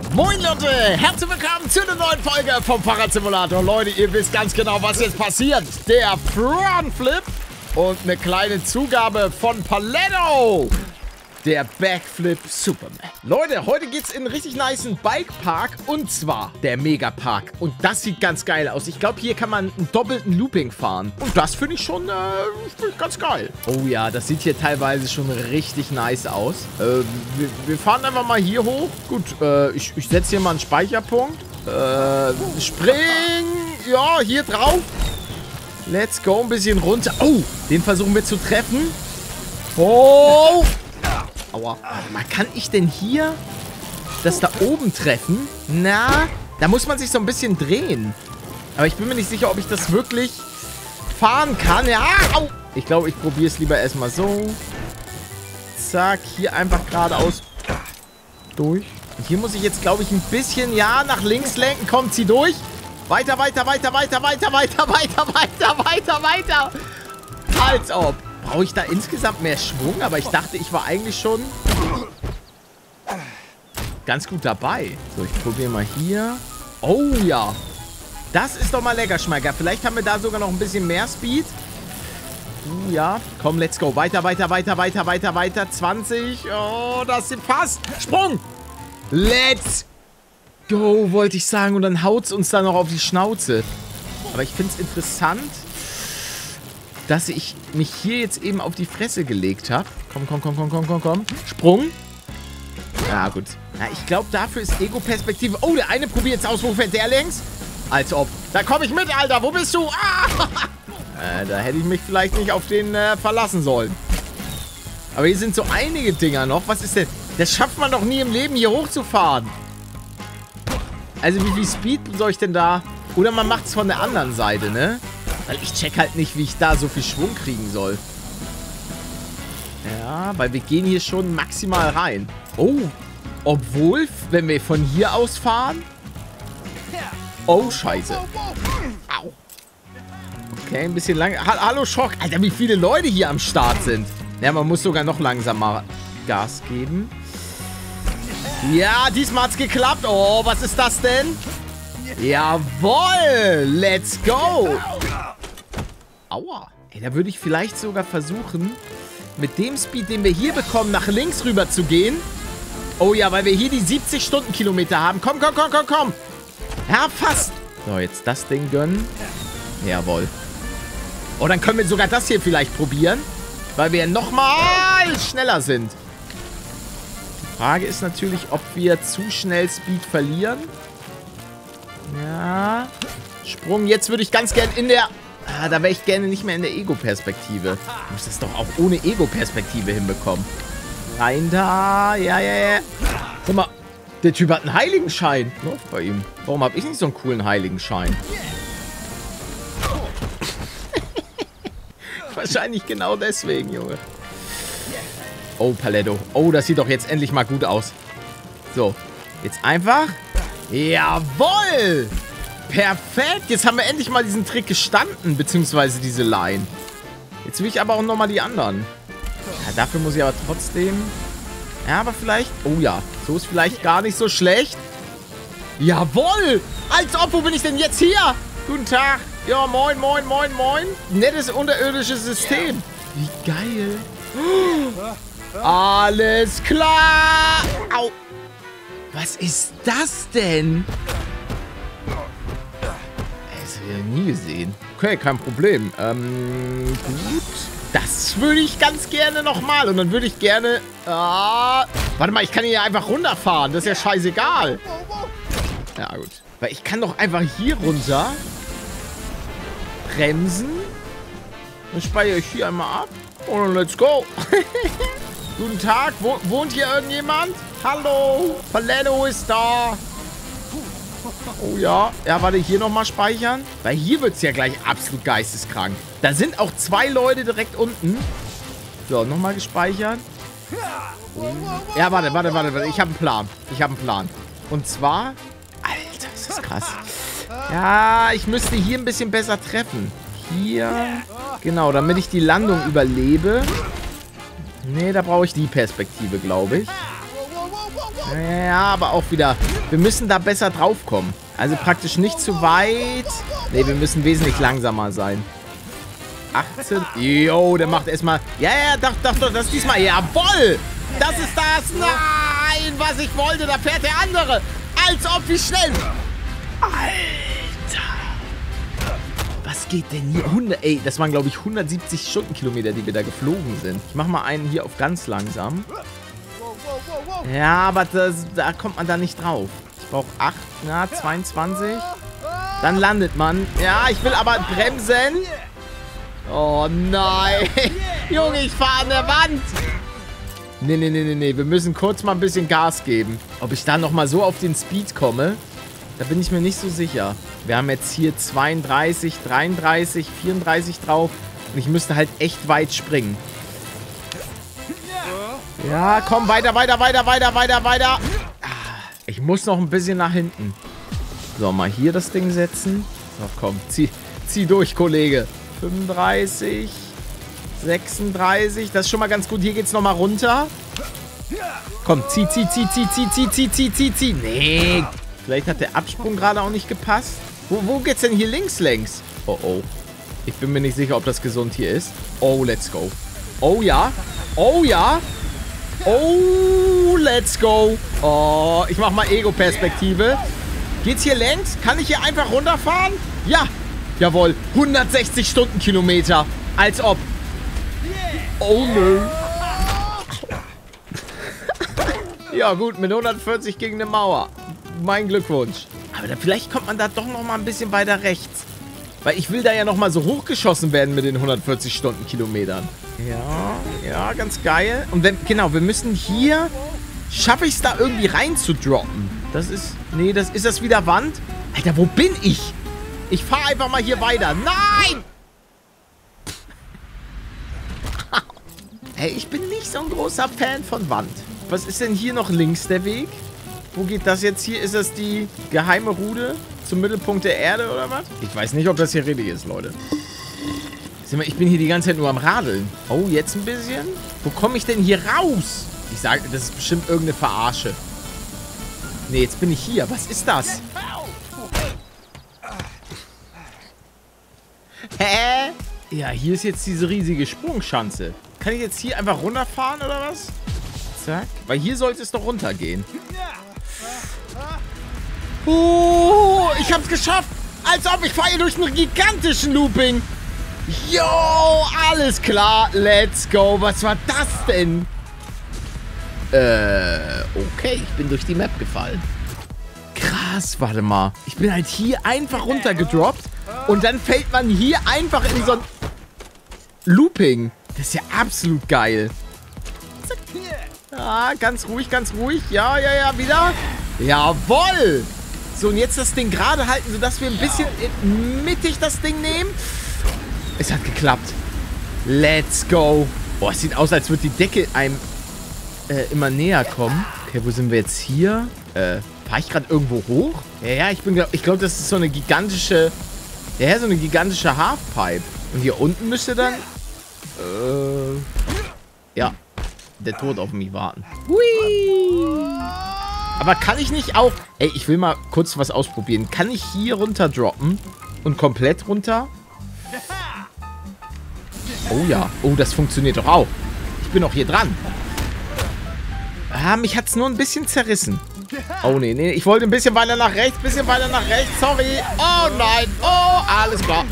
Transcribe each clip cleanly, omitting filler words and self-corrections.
Moin Leute, herzlich willkommen zu einer neuen Folge vom Fahrradsimulator. Leute, ihr wisst ganz genau, was jetzt passiert. Der Frontflip und eine kleine Zugabe von Paletto. Der Backflip Superman. Leute, heute geht's in einen richtig nicen Bikepark und zwar der Megapark. Und das sieht ganz geil aus. Ich glaube, hier kann man einen doppelten Looping fahren. Und das finde ich schon ganz geil. Oh ja, das sieht hier teilweise schon richtig nice aus. Wir fahren einfach mal hier hoch. Gut, ich setze hier mal einen Speicherpunkt. Spring. Ja, hier drauf. Let's go, ein bisschen runter. Oh, den versuchen wir zu treffen. Oh. Aua. Warte mal, kann ich denn hier das da oben treffen? Na, da muss man sich so ein bisschen drehen. Aber ich bin mir nicht sicher, ob ich das wirklich fahren kann. Ja, au. Ich glaube, ich probiere es lieber erstmal so. Zack, hier einfach geradeaus durch. Und hier muss ich jetzt, glaube ich, ein bisschen, ja, nach links lenken. Kommt sie durch. Weiter, weiter, weiter, weiter, weiter, weiter, weiter, weiter, weiter, weiter. Als ob. Brauche ich da insgesamt mehr Schwung? Aber ich dachte, ich war eigentlich schon ganz gut dabei. So, ich probiere mal hier. Oh ja. Das ist doch mal lecker, Schmecker. Vielleicht haben wir da sogar noch ein bisschen mehr Speed. Ja. Komm, let's go. Weiter, weiter, weiter, weiter, weiter, weiter. 20. Oh, das ist fast. Sprung. Let's go, wollte ich sagen. Und dann haut es uns da noch auf die Schnauze. Aber ich finde es interessant, dass ich mich hier jetzt eben auf die Fresse gelegt habe. Komm, komm, komm, komm, komm, komm, komm. Sprung. Ja, gut. Ja, ich glaube, dafür ist Ego-Perspektive. Oh, der eine probiert jetzt aus. Wo fährt der längs? Als ob. Da komme ich mit, Alter. Wo bist du? Ah! Da hätte ich mich vielleicht nicht auf den verlassen sollen. Aber hier sind so einige Dinger noch. Was ist denn? Das schafft man doch nie im Leben, hier hochzufahren. Also, wie viel Speed soll ich denn da? Oder man macht es von der anderen Seite, ne? Weil ich check halt nicht, wie ich da so viel Schwung kriegen soll. Ja, weil wir gehen hier schon maximal rein. Oh, obwohl, wenn wir von hier aus fahren... Oh, scheiße. Au. Okay, ein bisschen lang. Hallo, Schock. Alter, wie viele Leute hier am Start sind. Ja, man muss sogar noch langsamer Gas geben. Ja, diesmal hat's geklappt. Oh, was ist das denn? Jawohl, let's go. Aua. Ey, da würde ich vielleicht sogar versuchen, mit dem Speed, den wir hier bekommen, nach links rüber zu gehen. Oh ja, weil wir hier die 70 Stundenkilometer haben. Komm, komm, komm, komm, komm. Ja, fast. So, jetzt das Ding gönnen. Jawohl. Oh, dann können wir sogar das hier vielleicht probieren, weil wir nochmal schneller sind. Die Frage ist natürlich, ob wir zu schnell Speed verlieren. Ja. Sprung. Jetzt würde ich ganz gern in der... Ah, da wäre ich gerne nicht mehr in der Ego-Perspektive. Ich muss das doch auch ohne Ego-Perspektive hinbekommen. Rein da. Ja, ja, ja. Guck mal, der Typ hat einen Heiligenschein. Läuft bei ihm. Warum habe ich nicht so einen coolen Heiligenschein? Wahrscheinlich genau deswegen, Junge. Oh, Paletto. Oh, das sieht doch jetzt endlich mal gut aus. So, jetzt einfach... Jawohl! Perfekt! Jetzt haben wir endlich mal diesen Trick gestanden, beziehungsweise diese Line. Jetzt will ich aber auch nochmal die anderen. Ja, dafür muss ich aber trotzdem... Ja, aber vielleicht... Oh ja, so ist vielleicht gar nicht so schlecht. Jawohl! Als ob, wo bin ich denn jetzt hier? Guten Tag. Ja, moin, moin, moin, moin. Nettes unterirdisches System. Wie geil. Oh, alles klar! Au! Was ist das denn? Das habe ich ja nie gesehen. Okay, kein Problem. Gut. Das würde ich ganz gerne nochmal. Und dann würde ich gerne... warte mal, ich kann hier einfach runterfahren. Das ist ja scheißegal. Ja, gut. Weil ich kann doch einfach hier runter bremsen. Dann speichere ich hier einmal ab. Und let's go. Guten Tag. Wohnt hier irgendjemand? Hallo. Paletto ist da. Oh ja. Ja, warte, hier nochmal speichern. Weil hier wird es ja gleich absolut geisteskrank. Da sind auch 2 Leute direkt unten. So, nochmal gespeichert. Ja, warte. Ich habe einen Plan. Und zwar... Alter, ist das krass. Ja, ich müsste hier ein bisschen besser treffen. Hier. Genau, damit ich die Landung überlebe. Nee, da brauche ich die Perspektive, glaube ich. Ja, aber auch wieder Wir müssen da besser draufkommen. Also praktisch nicht zu weit. Ne, wir müssen wesentlich langsamer sein. 18. Jo, der macht erstmal... Ja, doch, das ist diesmal... Jawoll! Das ist das! Nein, was ich wollte, da fährt der andere. Als ob, wie schnell... Alter! Was geht denn hier? Ey, das waren, glaube ich, 170 Stundenkilometer, die wir da geflogen sind. Ich mache mal einen hier auf ganz langsam. Ja, aber da kommt man da nicht drauf. Ich brauche 8, 22. Dann landet man. Ja, ich will aber bremsen. Oh nein. Junge, ich fahre an der Wand. Nee. Wir müssen kurz mal ein bisschen Gas geben. Ob ich da nochmal so auf den Speed komme, da bin ich mir nicht so sicher. Wir haben jetzt hier 32, 33, 34 drauf. Und ich müsste halt echt weit springen. Ja, komm, weiter. Ich muss noch ein bisschen nach hinten. So, mal hier das Ding setzen. So, komm, zieh durch, Kollege. 35, 36, das ist schon mal ganz gut. Hier geht's nochmal runter. Komm, zieh. Nee, vielleicht hat der Absprung gerade auch nicht gepasst. Wo geht's denn hier längs? Oh. Ich bin mir nicht sicher, ob das gesund hier ist. Oh, let's go. Oh ja. Oh, let's go. Oh, ich mach mal Ego-Perspektive. Geht's hier längs? Kann ich hier einfach runterfahren? Ja. Jawohl. 160 Stundenkilometer. Als ob. Oh, nö. Ja, gut. Mit 140 gegen eine Mauer. Mein Glückwunsch. Aber vielleicht kommt man da doch noch mal ein bisschen weiter rechts. Weil ich will da ja noch mal so hochgeschossen werden mit den 140 Stundenkilometern. Ja, ganz geil. Und wir müssen hier... Schaffe ich es da irgendwie rein zu droppen? Das ist... Nee, ist das wieder Wand? Alter, wo bin ich? Ich fahre einfach mal hier weiter. Nein! Hey, ich bin nicht so ein großer Fan von Wand. Was ist denn hier noch links der Weg? Wo geht das jetzt hier? Ist das die geheime Route zum Mittelpunkt der Erde oder was? Ich weiß nicht, ob das hier richtig ist, Leute. Sieh mal, ich bin hier die ganze Zeit nur am Radeln. Oh, jetzt ein bisschen? Wo komme ich denn hier raus? Ich sage, das ist bestimmt irgendeine Verarsche. Nee, jetzt bin ich hier. Was ist das? Hä? Ja, hier ist jetzt diese riesige Sprungschanze. Kann ich jetzt hier einfach runterfahren oder was? Zack. Weil hier sollte es doch runtergehen. Oh, ich hab's geschafft. Als ob ich fahre hier durch einen gigantischen Looping. Yo, alles klar. Let's go. Was war das denn? Okay. Ich bin durch die Map gefallen. Krass, warte mal. Ich bin halt hier einfach runtergedroppt. Und dann fällt man hier einfach in so ein Looping. Das ist ja absolut geil. Ja, ganz ruhig. Ja, wieder. Jawoll. So, und jetzt das Ding gerade halten, sodass wir ein bisschen mittig das Ding nehmen. Es hat geklappt. Let's go. Boah, es sieht aus, als würde die Decke einem immer näher kommen. Okay, wo sind wir jetzt hier? Fahre ich gerade irgendwo hoch? Ja, ich glaube, das ist so eine gigantische... Ja, so eine gigantische Halfpipe. Und hier unten müsste dann... ja, der Tod auf mich warten. Hui! Aber kann ich nicht auch... Ey, ich will mal kurz was ausprobieren. Kann ich hier runter droppen? Und komplett runter? Oh ja. Oh, das funktioniert doch auch. Ich bin auch hier dran. Ah, mich hat's nur ein bisschen zerrissen. Oh, nee. Ich wollte ein bisschen weiter nach rechts. Sorry. Oh, nein. Oh, alles klar.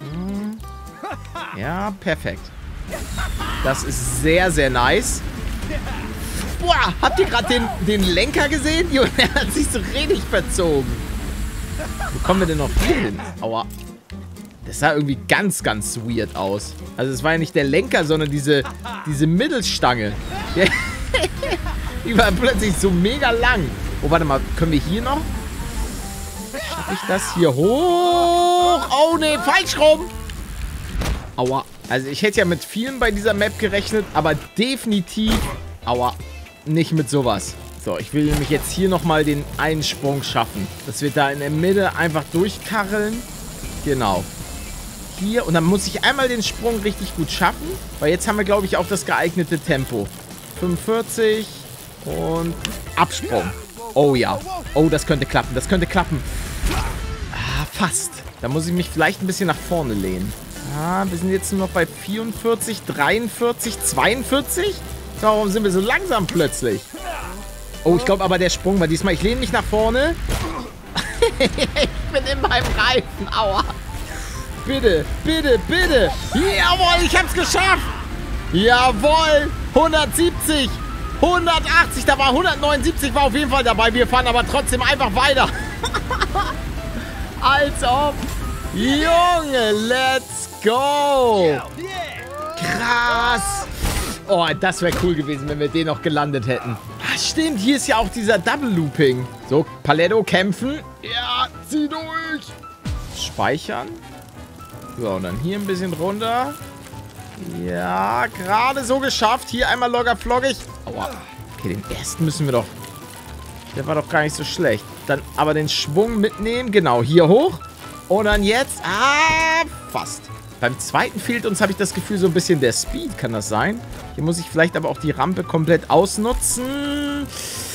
Ja, perfekt. Das ist sehr, sehr nice. Boah, habt ihr gerade den Lenker gesehen? Junge, der hat sich so richtig verzogen. Wo kommen wir denn noch hier hin? Aua. Das sah irgendwie ganz, ganz weird aus. Also es war ja nicht der Lenker, sondern diese Mittelstange. Die war plötzlich so mega lang. Oh, warte mal. Können wir hier noch? Schaffe ich das hier hoch? Oh, nee, falsch rum. Aua. Also ich hätte ja mit vielen bei dieser Map gerechnet, aber definitiv, aua, nicht mit sowas. So, ich will nämlich jetzt hier nochmal den einen Sprung schaffen. Dass wir da in der Mitte einfach durchkarreln. Genau. Hier. Und dann muss ich einmal den Sprung richtig gut schaffen. Weil jetzt haben wir, glaube ich, auch das geeignete Tempo. 45 und Absprung. Oh ja. Oh, das könnte klappen. Das könnte klappen. Ah, fast. Da muss ich mich vielleicht ein bisschen nach vorne lehnen. Ah, wir sind jetzt nur noch bei 44, 43, 42. Warum sind wir so langsam plötzlich? Oh, ich glaube aber der Sprung war diesmal. Ich lehne mich nach vorne. Ich bin in meinem Reifen. Aua. Bitte, bitte, bitte. Jawohl, ich hab's geschafft. Jawohl. 170. 180. Da war 179. War auf jeden Fall dabei. Wir fahren aber trotzdem einfach weiter. Als ob. Junge, let's go. Krass. Oh, das wäre cool gewesen, wenn wir den noch gelandet hätten. Ah, stimmt, hier ist ja auch dieser Double Looping. So, Paletto, kämpfen. Ja, zieh durch. Speichern. So, und dann hier ein bisschen runter. Ja, gerade so geschafft. Hier einmal locker flockig. Aua. Okay, den ersten müssen wir doch... Der war doch gar nicht so schlecht. Dann aber den Schwung mitnehmen. Genau, hier hoch. Und dann jetzt... Ah, fast. Beim zweiten fehlt uns, habe ich das Gefühl, so ein bisschen der Speed. Kann das sein? Hier muss ich vielleicht aber auch die Rampe komplett ausnutzen.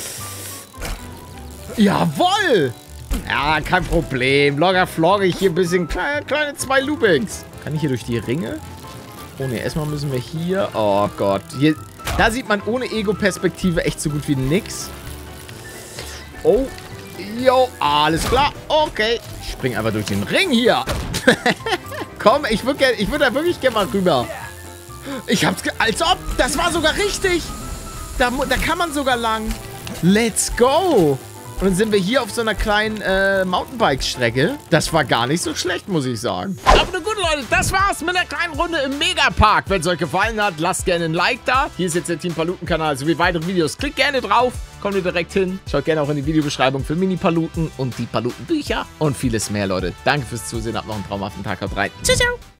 Jawohl! Ja, kein Problem. Locker flockig. Hier ein bisschen kleine 2 Loopings. Kann ich hier durch die Ringe? Oh ne, erstmal müssen wir hier... Oh Gott. Hier, da sieht man ohne Ego-Perspektive echt so gut wie nix. Oh. Jo, alles klar. Okay. Ich spring einfach durch den Ring hier. Komm, ich würd da wirklich gerne mal rüber. Ich hab's... Als ob! Das war sogar richtig! Da kann man sogar lang. Let's go! Und dann sind wir hier auf so einer kleinen Mountainbike-Strecke. Das war gar nicht so schlecht, muss ich sagen. Aber na gut, Leute, das war's mit einer kleinen Runde im Megapark. Wenn es euch gefallen hat, lasst gerne ein Like da. Hier ist jetzt der Team Paluten-Kanal sowie weitere Videos. Klickt gerne drauf. Kommt ihr direkt hin. Schaut gerne auch in die Videobeschreibung für Mini-Paluten und die Paluten-Bücher und vieles mehr, Leute. Danke fürs Zusehen. Habt noch einen traumhaften Tag. Haut rein. Tschüss.